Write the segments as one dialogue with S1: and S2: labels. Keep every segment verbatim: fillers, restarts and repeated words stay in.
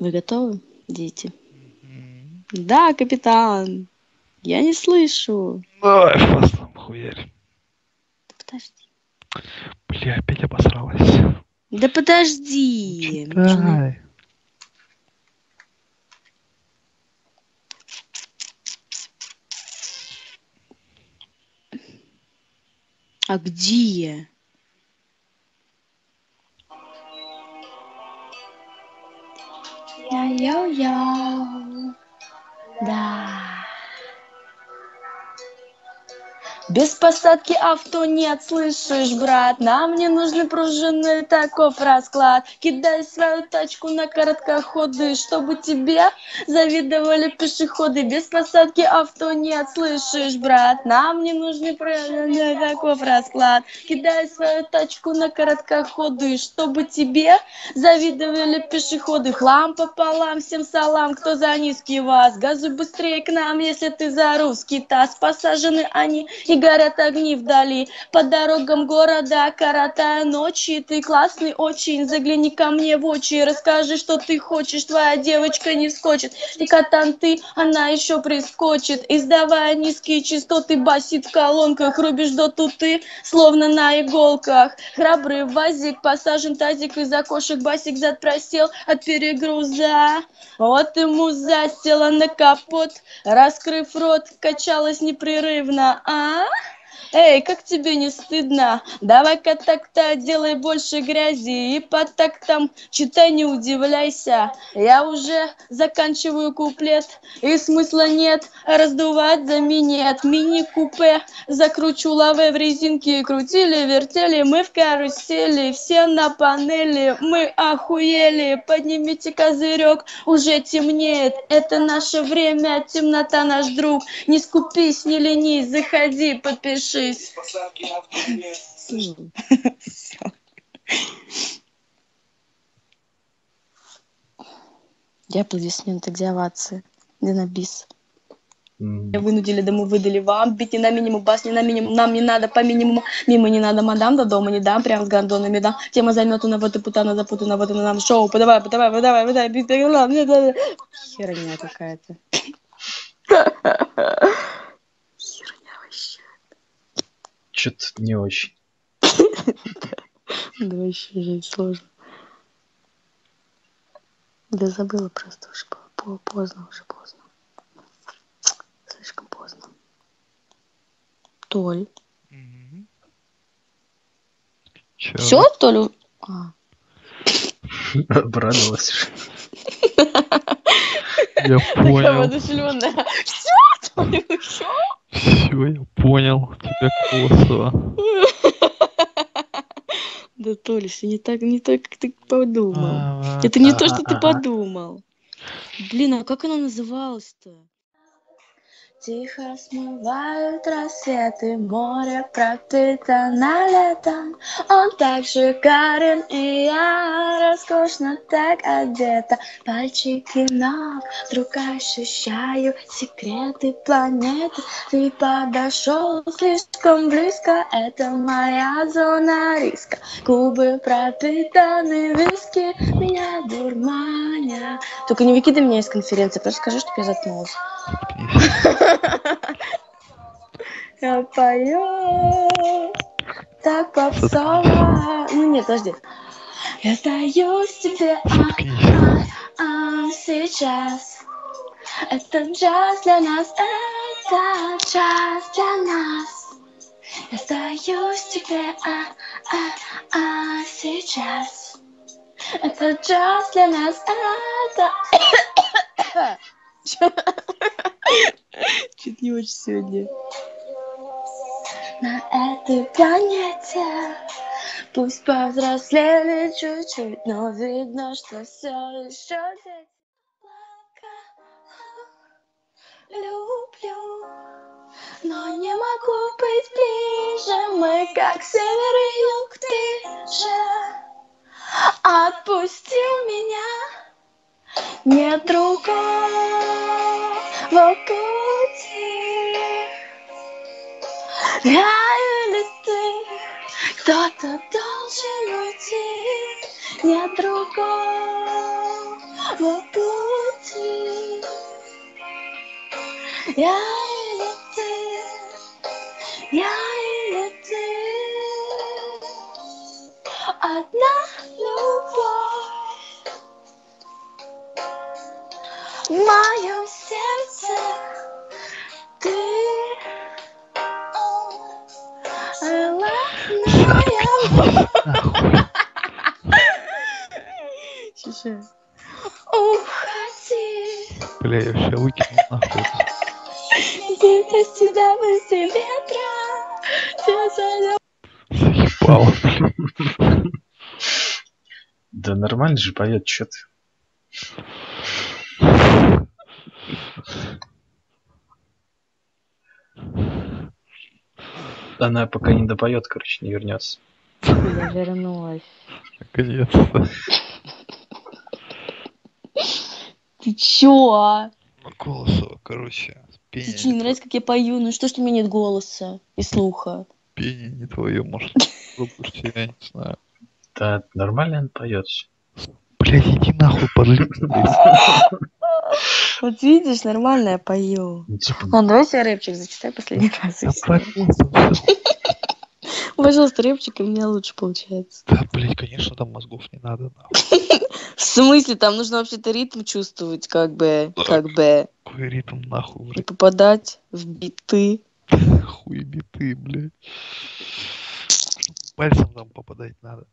S1: Вы готовы, дети?
S2: Мгм.
S1: Да, капитан. Я не слышу.
S2: Давай, фастом хуярь.
S1: Да подожди.
S2: Бля, опять обосралась.
S1: Да
S2: Ну,
S1: подожди. Мне же на-
S2: читай.
S1: А где я? Йо-йо-йо. Да. Без посадки авто нет, слышишь, брат? Нам не нужны пружины, таков расклад. Кидай свою тачку на короткоходы, чтобы тебе завидовали пешеходы. Без посадки авто нет, слышишь, брат? Нам не нужны пружины, таков расклад. Кидай свою тачку на короткоходы, чтобы тебе завидовали пешеходы. Хлам пополам, всем салам, кто за низкий вас. Газуй быстрее к нам, если ты за русский таз. Посажены они и горят огни вдали. По дорогам города, коротая ночи. Ты классный очень, загляни ко мне в очи. Расскажи, что ты хочешь, твоя девочка не вскочит. И катан ты, она еще прискочит. Издавая низкие частоты, басит в колонках. Рубишь доту ты, словно на иголках. Храбрый вазик, посажен тазик, из окошек басик зад просел от перегруза. Вот ему засела на капот, раскрыв рот, качалась непрерывно. А? Эй, как тебе не стыдно? Давай-ка так-то делай больше грязи. И по тактам читай, не удивляйся. Я уже заканчиваю куплет, и смысла нет раздувать за минет. Мини-купе закручу лаве в резинке. Крутили, вертели, мы в карусели. Все на панели, мы охуели. Поднимите козырек, уже темнеет. Это наше время, темнота наш друг. Не скупись, не ленись, заходи, подпишись. Всё. Где аплодисменты, где овации? Где на бис?
S2: М.
S1: Вынудили, да мы выдали вам. Бить не на минимум, бас не на минимум. Нам не надо по минимуму. Мимо не надо, мадам, до дома не дам. Прям с гондонами дам. Тема заметана, вот и путана, запутана, вот и нам шоу. Подавай, подавай, подавай, подавай. Бить, херня какая-то. Херня вообще.
S2: Чё-то не очень.
S1: Да вообще жить сложно. Да забыла просто, уже было поздно, уже поздно. Слишком поздно. Толь.
S2: Мгм.
S1: Все,
S2: Чё?
S1: Толь? А.
S2: Обрадовалась уже. Я
S1: Такая
S2: понял.
S1: воодушевленная. Все, Толь, все?
S2: Всё, я понял. Тебя косо.
S1: Да, Толя, всё не так, не так, как ты подумал.
S2: А,
S1: Это не то,
S2: ага,
S1: что ты
S2: ага.
S1: подумал. Блин, а как она называлась-то? Тихо смывают рассветы, море пропитано летом. Он так шикарен, и я роскошно так одета. Пальчики ног, вдруг ощущаю секреты планеты. Ты подошел слишком близко, это моя зона риска. Губы пропитаны виски, меня дурманя. Только не выкидай меня из конференции, просто скажи, чтобы я заткнулась.
S2: Заткнись.
S1: Я пою так попсово. Ну нет, подожди. Я сдаюсь тебе, а,
S2: Заткнись.
S1: а, а, сейчас. Это джаз для нас, это джаз для нас. Я сдаюсь тебе, а, а, а, сейчас. Это джаз для нас, это... Чуть не очень сегодня. На этой планете пусть повзрослели чуть-чуть, но видно, что все еще дети. Люблю, но не могу быть ближе. Мы как север и юг, ты же отпустил меня. Нет другого пути. Я или ты, кто-то должен уйти. Нет другого пути. Я или ты, я или ты. Одна любовь в моем сердце. Ты главная. Чушь. Уходи.
S2: Бля, я вообще выкину нахуй.
S1: Где-то сюда быстрее ветра.
S2: Заебал.
S3: Да нормально же поет, чё ты? Она пока не допоет, короче, не вернется.
S1: Я вернулась.
S2: Наконец-то.
S1: Ты чё, а?
S2: Голосово, короче.
S1: Тебе
S2: Пение
S1: что, не
S2: не
S1: нравится, как я пою? Ну что ж у меня нет голоса и слуха?
S2: Пение не твое, может, пропусти, я не знаю.
S3: Да, нормально он поет.
S2: Блядь, иди нахуй, подлец.
S1: Вот видишь, нормально я пою.
S3: Ну, типа,
S1: Ладно, давай себе рэпчик зачитай последний раз. и
S2: Да
S1: всё.
S2: твоим голосом всё.
S1: Пожалуйста, рэпчик, и у меня лучше получается.
S2: Да, блядь, конечно, там мозгов не надо, нахуй.
S1: В смысле? Там нужно вообще-то ритм чувствовать, как бы, как бы,
S2: Какой ритм, нахуй,
S1: и
S2: блядь.
S1: попадать в биты.
S2: Хуебиты, блядь. Пальцем там попадать надо.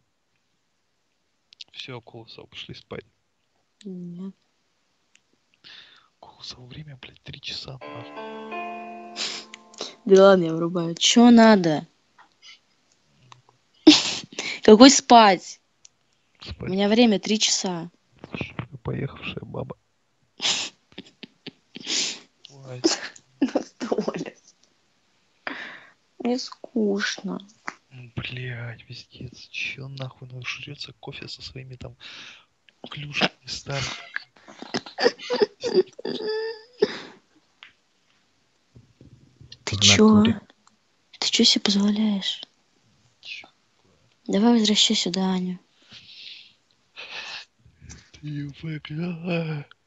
S2: Все, Колосов, пошли спать.
S1: Нет.
S2: Колосов, время, блядь, три часа, нахуй.
S1: Да ладно, я врубаю. Чё надо? Какой спать? У
S2: Спать.
S1: меня время три часа.
S2: Поехавшая баба. Ой,
S1: На столе. Мне скучно.
S2: блядь, пиздец. Чё нахуй, ну жрется кофе со своими там клюшками старыми.
S1: Ты
S3: в
S1: чё?
S3: натуре.
S1: Ты чё себе позволяешь?
S2: Чё?
S1: Давай возвращай сюда Аню.
S2: Ты выиграла.